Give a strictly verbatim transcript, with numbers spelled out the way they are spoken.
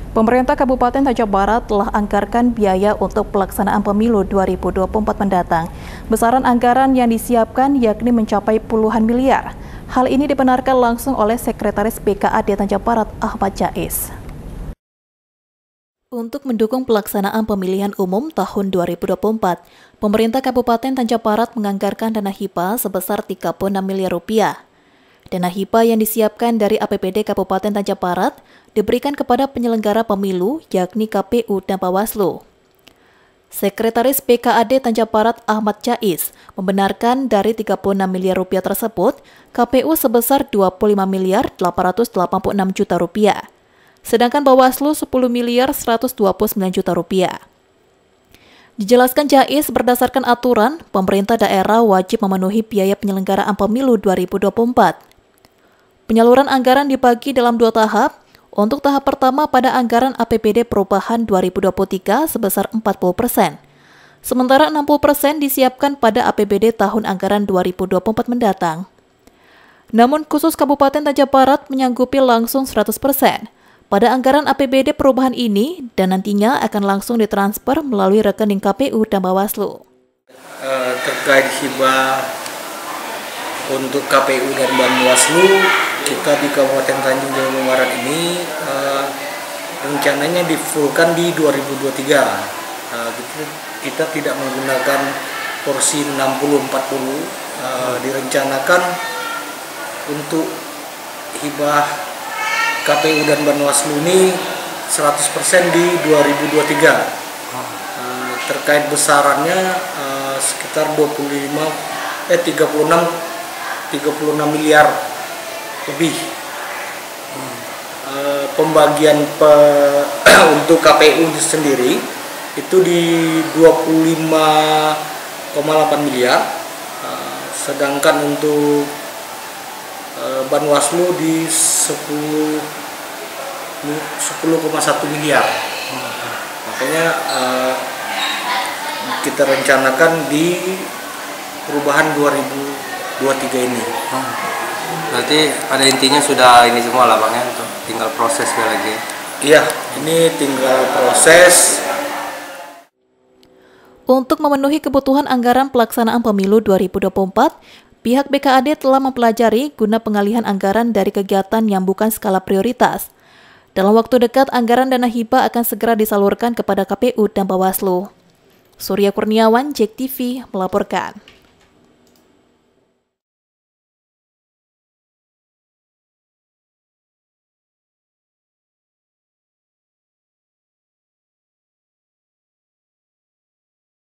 Pemerintah Kabupaten Tanjung Barat telah anggarkan biaya untuk pelaksanaan pemilu dua ribu dua puluh empat mendatang. Besaran anggaran yang disiapkan yakni mencapai puluhan miliar. Hal ini dibenarkan langsung oleh Sekretaris B K A D Tanjung Barat, Ahmad Jais. Untuk mendukung pelaksanaan pemilihan umum tahun dua ribu dua puluh empat, pemerintah Kabupaten Tanjung Barat menganggarkan dana hibah sebesar tiga puluh enam miliar rupiah. Dana hibah yang disiapkan dari A P B D Kabupaten Tanjung Barat diberikan kepada penyelenggara pemilu, yakni K P U dan Bawaslu. Sekretaris B K A D Tanjung Barat Ahmad Jais membenarkan dari tiga puluh enam miliar rupiah tersebut, K P U sebesar dua puluh lima miliar delapan ratus delapan puluh enam juta rupiah, sedangkan Bawaslu sepuluh miliar seratus dua puluh sembilan juta rupiah. Dijelaskan Jais, berdasarkan aturan, pemerintah daerah wajib memenuhi biaya penyelenggaraan pemilu dua ribu dua puluh empat. Penyaluran anggaran dibagi dalam dua tahap. Untuk tahap pertama pada anggaran A P B D perubahan dua ribu dua puluh tiga sebesar empat puluh persen. Sementara enam puluh persen disiapkan pada A P B D tahun anggaran dua ribu dua puluh empat mendatang. Namun khusus Kabupaten Tanjung Barat menyanggupi langsung seratus persen pada anggaran A P B D perubahan ini dan nantinya akan langsung ditransfer melalui rekening K P U dan Bawaslu. Uh, terkait hibah untuk K P U dan Bawaslu, kita di Kabupaten Tanjung Barat ini uh, rencananya difulkan di dua ribu dua puluh tiga. Uh, gitu, kita tidak menggunakan porsi enam puluh empat puluh, uh, direncanakan untuk hibah K P U dan Bawaslu ini seratus persen di dua ribu dua puluh tiga. Uh, terkait besarannya uh, sekitar dua puluh lima eh tiga puluh enam miliar lebih. Hmm. E, pembagian pe, untuk K P U sendiri itu di dua puluh lima koma delapan miliar, e, sedangkan untuk e, Bawaslu di sepuluh koma satu miliar. Hmm. Makanya e, kita rencanakan di perubahan dua ribu dua puluh tiga ini. Hmm. Berarti pada intinya sudah ini semua lah Bang ya, tinggal proses lagi. Iya, ini tinggal proses. Untuk memenuhi kebutuhan anggaran pelaksanaan pemilu dua ribu dua puluh empat, pihak B K A D telah mempelajari guna pengalihan anggaran dari kegiatan yang bukan skala prioritas. Dalam waktu dekat, anggaran dana hibah akan segera disalurkan kepada K P U dan Bawaslu. Surya Kurniawan, J E K T V melaporkan.